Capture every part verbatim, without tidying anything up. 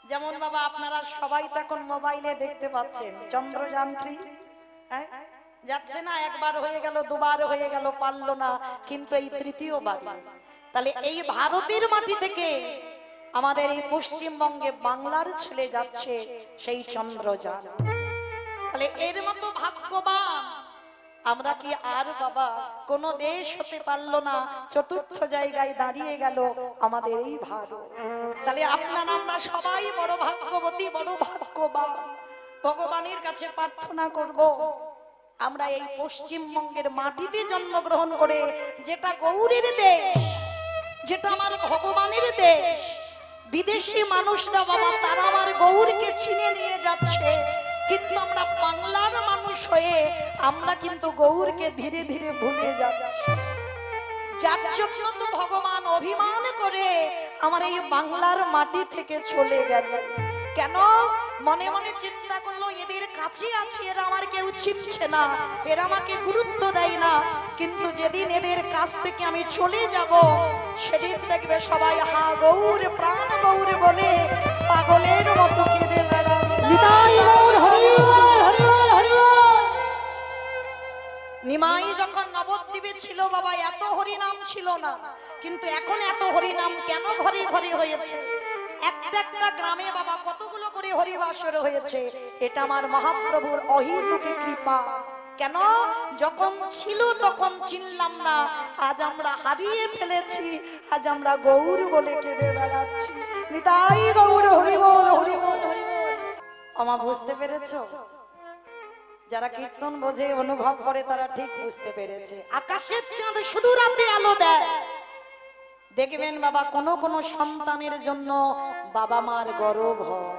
যেমন বাবা আপনারা সবাই তো এখন মোবাইলে দেখতে পাচ্ছেন চন্দ্রযান থ্রি যাচ্ছে না, একবার হয়ে গেল, দুবার হয়ে গেল, পারলো না, কিন্তু এই তৃতীয়বার। তাহলে এই ভারতের মাটি থেকে আমাদের এই পশ্চিমবঙ্গে বাংলার ছেলে যাচ্ছে সেই চন্দ্রযান। তাহলে এর মতো ভাগ্যবান আমরা কি আর বাবা কোন দেশ হতে পারলো না, চতুর্থ জায়গায় দাঁড়িয়ে গেল আমাদের এই ভারত। তাহলে আপনারা আমরা সবাই বড় ভাগ্যবতী, বড় ভাগ্যবান। ভগবানের কাছে প্রার্থনা করব আমরা এই পশ্চিমবঙ্গের মাটিতে জন্মগ্রহণ করে, যেটা গৌরীর দেশ, যেটা আমার ভগবানের দেশ, বিদেশি মানুষরা বাবা তারা আমার গৌরকে ছিনে নিয়ে যাচ্ছে, কিন্তু আমরা বাংলার মানুষ হয়ে আমরা কিন্তু গৌরকে ধীরে ধীরে ভুলে যাচ্ছি। যার জন্য তো ভগবান অভিমান করে আমার এই বাংলার মাটি থেকে চলে গেল। কেন? মনে মনে চিন্তা করলো এদের কাছে আছি, এরা আমার কেউ চিনছে না, এরা আমাকে গুরুত্ব দেয় না, কিন্তু যেদিন এদের কাছ থেকে আমি চলে যাব সেদিন দেখবে সবাই হা গৌর প্রাণ গৌর বলে পাগলের মতো কেঁদে বেড়াবে। নিমাই যখন নবদ্বীপে ছিল বাবা এত হরিনাম ছিল না, কিন্তু এখন এত হরিনাম কেন ঘরে ঘরে হয়েছে? একটা একটা গ্রামে বাবা কতগুলো করে হরিবাসর হয়েছে, এটা আমার মহাপ্রভুর অহেতুক কৃপা। কেন? যখন ছিল তখন চিনলাম না, আজ আমরা হারিয়ে ফেলেছি, আজ আমরা গৌর বলে কেঁদে বেড়াচ্ছি। নিতাই গৌর হরি বল হরি বল হরি বল। আমা বুঝতে পেরেছো? যারা কীর্তন বোঝে অনুভব করে তারা ঠিক বুঝতে পেরেছে। আকাশের চাঁদ শুধু রাতে আলো দেয়। দেখবেন বাবা কোন কোন সন্তানের জন্য বাবা মার গর্ব হয়।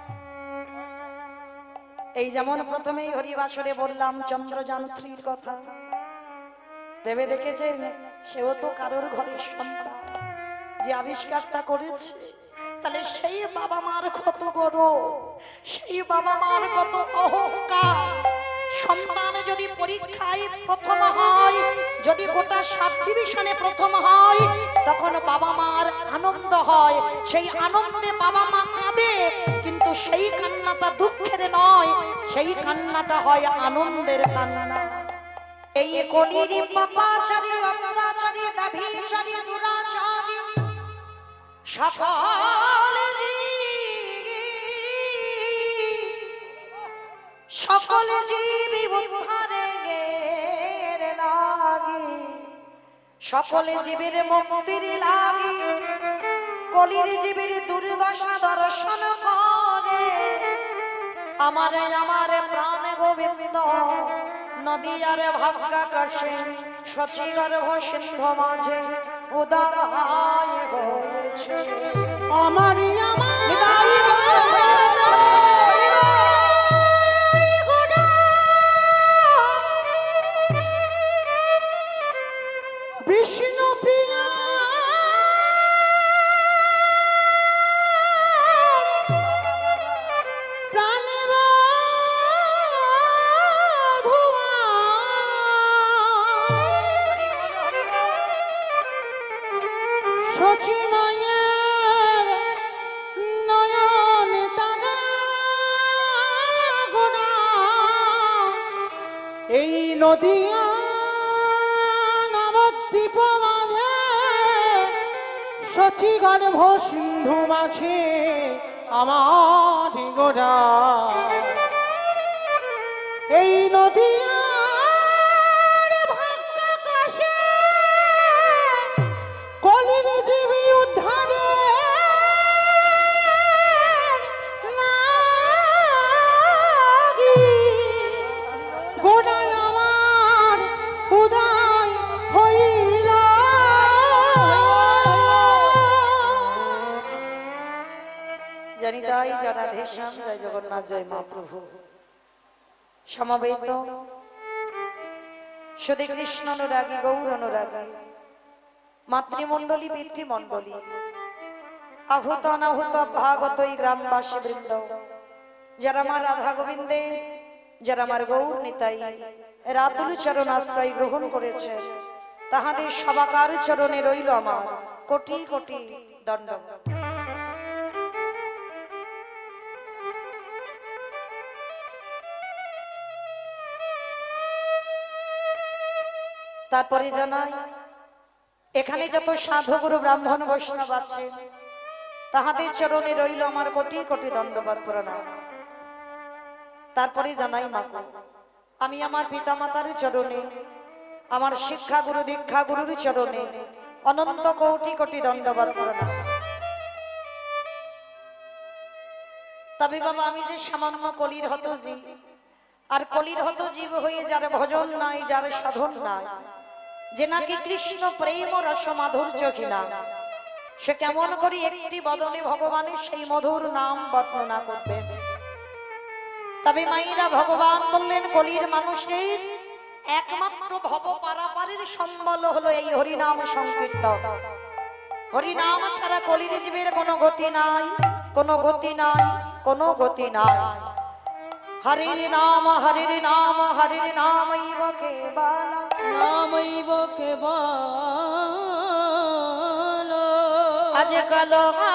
এই যেমন প্রথমেই হরিবাসরে বললাম চন্দ্রযান থ্রির কথা, ভেবে দেখেছেন সেও তো কারোর ঘরের সন্তান, যে আবিষ্কারটা করেছে। তাহলে সেই বাবা মার কত গর্ব, সেই বাবা মার কত অহংকার। সন্তান যদি পরীক্ষায় প্রথম হয়, যদি গোটা সাব ডিভিশনে প্রথম হয়, তখন বাবা মার আনন্দ হয়, সেই আনন্দে বাবা মা কাঁদে, কিন্তু সেই কান্নাটা দুঃখের নয়, সেই কান্নাটা হয় আনন্দের কান্না। এই কলির পাপাচারী অত্যাচারী ব্যভিচারী দুরাচারী সকল সকল জীবী উদ্ধারে লাগি, সকল জীবের মুক্তির লাগি, কলির জীবের দুর্দশা দর্শন করে। আমার আমার প্রাণ গোবিন্দ নদীয়ার ভাগ্যাকাশে সচিগর্ভ সিন্ধু মাঝে উদয় হয়েছে। আমারই আমার বিষ্ণু প্রিয়া প্রাণেব ভুয়া সচিমায়ের নয়ন তারা গোনা এই নদিয়া নবদ্বীপ মাঝে সচিগর্ভ সিন্ধু মাঝে আমার গোড়া এই নদিয়ার ভাগ্যাকাশে কলির জীবী উদ্ধারে লাগি, গোড়ায় আমার উদয় হইল। জানি তাই যারা ধেশাম জয় জগন্নাথ জয় মহাপ্রভু। সমবেত শুধু কৃষ্ণ অনুরাগী গৌর অনুরাগী মাতৃমণ্ডলী পিতৃমণ্ডলী আহুত অনাহুত ভাগত এই গ্রামবাসী বৃন্দ, যারা আমার রাধা গোবিন্দে, যারা আমার গৌর নিতাই রাতুল চরণ আশ্রয় গ্রহণ করেছে, তাহাদের সবাকার চরণে রইল আমার কোটি কোটি দণ্ড। তারপরে জানাই এখানে যত সাধু গুরু ব্রাহ্মণ বৈষ্ণব আছে তাহাদের চরণে রইল আমার কোটি কোটি দণ্ডবাদ প্রণাম। তারপরে জানাই মাগো আমি আমার পিতামাতার চরণে, আমার শিক্ষা গুরু দীক্ষা গুরুর চরণে অনন্ত কোটি কোটি দণ্ডবাদ প্রণাম। তবে বাবা আমি যে সামান্য কলির হত জীব, আর কলির হত জীব হয়ে যার ভজন নাই, যার সাধন নাই, যে নাকি কৃষ্ণ প্রেম রস মাধুর্য কিনা, সে কেমন করে একটি বদনে ভগবানের সেই মধুর নাম বর্ণনা করবেন? তবে মায়েরা ভগবান বললেন কলির মানুষের একমাত্র ভব পারাপারের সম্বল হলো এই হরিনাম সংকীর্তন। হরিনাম ছাড়া কলির জীবের কোনো গতি নাই, কোনো গতি নাই, কোনো গতি নাই। হরির নাম হরির নাম হরির নামৈব কেবল নামৈব কেবল আজকাল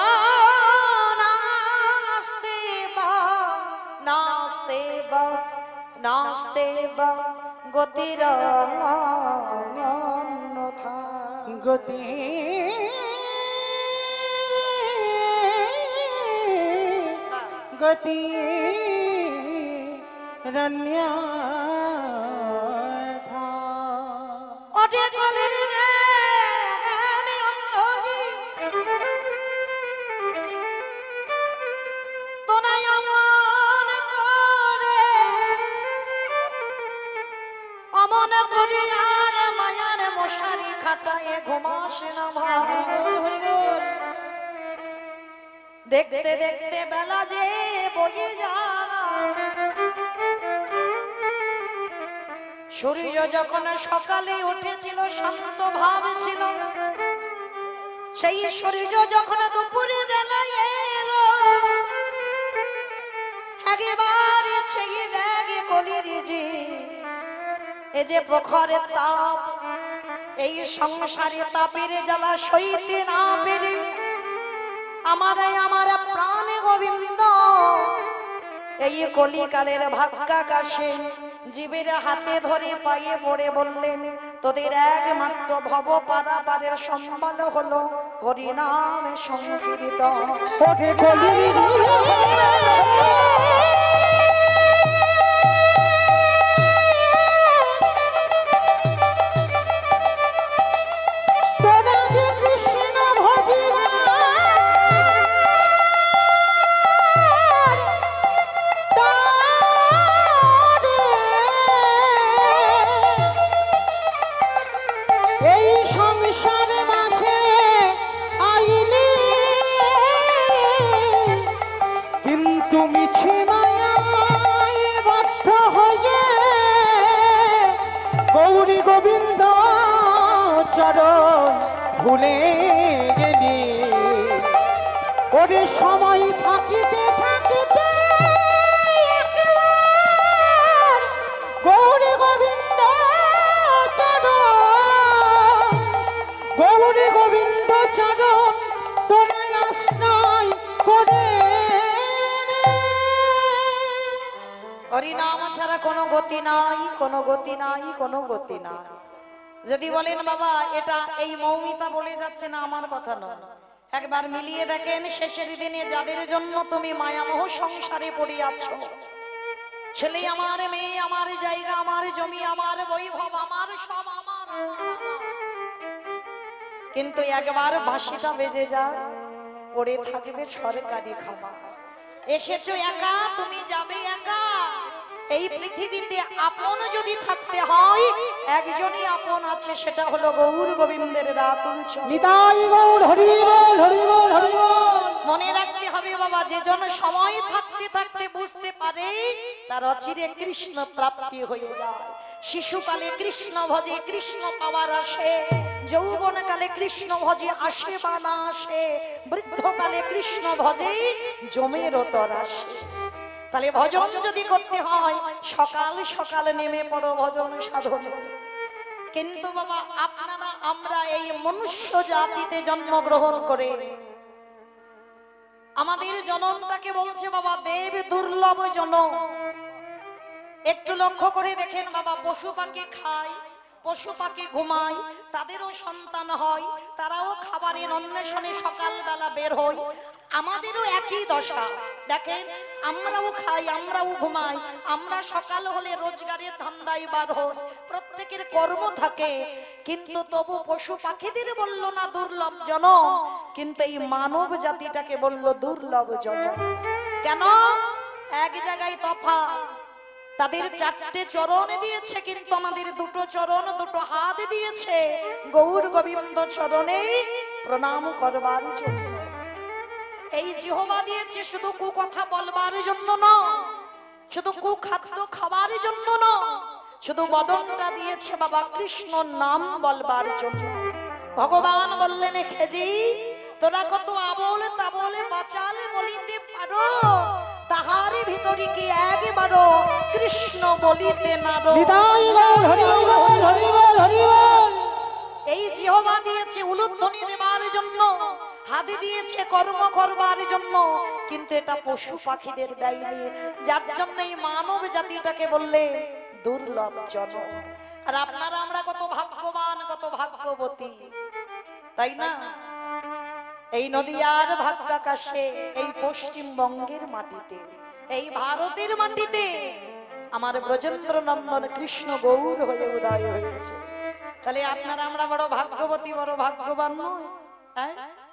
নাস্তে বা নাস্তে বা নাস্তে বা গতির অন্যথা গতি গতি রণ্যথা ওটে কলির জ্ঞানী অন্ধজি তোনাই অমন করে অমন করি আর মায়ার মশারি খাটায় ঘুমাস না ভাই। দেখতে দেখতে বেলা যে বয়ে যায়, সূর্য যখন সকালে উঠেছিল শান্ত ভাব ছিল, সেই সূর্য যখন দুপুরে বেলায় এলো একেবারে ছেয়ে দেখে কলির জি এ যে প্রখরের তাপ, এই সংসারে তাপের জ্বালা সইতে না পেরে আমার আমার প্রাণ গোবিন্দ এই কলিকালের ভাগ্যাকাশে জীবের হাতে ধরে পায়ে পড়ে বললেন তোদের একমাত্র ভব পারাপারের সম্বল হলো হরিনামে সংকীর্তন। ভুলে গেলি ওরে সময় থাকিতে থাকিতে গৌরী গোবিন্দ চরণ গৌরী গোবিন্দ চরণ তোরা আশ্রয় করে। হরিনাম ছাড়া কোনো গতি নাই, কোনো গতি নাই, কোনো গতি নাই। যদি বলেন বাবা এটা এই মৌমিতা বলে যাচ্ছে না, আমার কথা নয়, একবার মিলিয়ে দেখেন শেষের দিনে যাদের জন্য তুমি মায়ামোহ সংসারে পড়ে আছো, ছেলে আমার, মেয়ে আমার, জায়গা আমার, জমি আমার, বৈভব আমার, সব আমার, কিন্তু একবার বাঁশিটা বেজে যায় পড়ে থাকবে সরকারি খাবার। এসেছো একা, তুমি যাবে একা। এই পৃথিবীতে আপন যদি থাকতে হয় একজনই আপন আছে, সেটা হলো গৌর গোবিন্দের রাতুল চরণ। নিতাই গৌর হরি বল হরি বল হরি বল। মনে রাখতে হবে বাবা, যে জন সময় থাকতে থাকতে বুঝতে পারে তার অচিরে কৃষ্ণ প্রাপ্তি হয়ে যায়। শিশুকালে কৃষ্ণ ভজে কৃষ্ণ পাওয়ার আসে, যৌবনকালে কৃষ্ণ ভজে আসে বা না আসে, বৃদ্ধকালে কৃষ্ণ ভজে জমের তর আসে। তাহলে ভজন যদি করতে হয় সকাল সকাল নেমে পড়ো ভজন সাধন। কিন্তু বাবা আপনারা আমরা এই মনুষ্য জাতিতে জন্মগ্রহণ করে আমাদের জনমটাকে বলছে বাবা দেব দুর্লভ জনম। একটু লক্ষ্য করে দেখেন বাবা, পশু পাখি খায়, পশু পাখি ঘুমায়, তাদেরও সন্তান হয়, তারাও খাবারের অন্বেষণে সকালবেলা বের হয়, আমাদেরও একই দশা। দেখেন, আমরাও খাই, আমরাও ঘুমাই, আমরা সকাল হলে রোজগারের ধান্দায় বার হই, প্রত্যেকের কর্ম থাকে, কিন্তু তবু পশু পাখিদের বলল না দুর্লভ জনম, কিন্তু এই মানব জাতিটাকে বলল দুর্লভ জনম। কেন? এক জায়গায় তফাৎ। তাদের চারটে চরণ দিয়েছে, কিন্তু আমাদের দুটো চরণ, দুটো হাত দিয়েছে গৌর গোবিন্দ চরণে প্রণাম করবার জন্য। এই জিহ্বা দিয়েছে শুধু কু কথা বলবার জন্য নয়, শুধু কু খাদ্য খাবার জন্য নয়, শুধু বদনটা দিয়েছে বাবা কৃষ্ণ নাম বলবার জন্য। ভগবান বললেন, খেজি তোরা কত আবল তাবলে বাচাল বলিতে পারো, তাহারি ভিতরে কি একবারও কৃষ্ণ বলিতে নারো। নিতাই গৌর হরি বল হরি বল হরি বল। এই জিহ্বা দিয়েছে উলুধ্বনি দেবার জন্য, হাতে দিয়েছে কর্ম করবার জন্য, কিন্তু এটা পশু পাখিদের দেয়নি, যার জন্য এই মানব জাতিটাকে বললে দুর্লভ জনম। আর আপনারা আমরা কত ভাগ্যবান, কত ভাগ্যবতী, তাই না? এই নদিয়ার ভাগ্যাকাশে, এই পশ্চিমবঙ্গের মাটিতে, এই ভারতের মাটিতে আমার ব্রজেন্দ্র নন্দন কৃষ্ণ গৌর হয়ে উদয় হয়েছে। তাহলে আপনারা আমরা বড় ভাগ্যবতী, বড় ভাগ্যবান নয়? হ্যাঁ?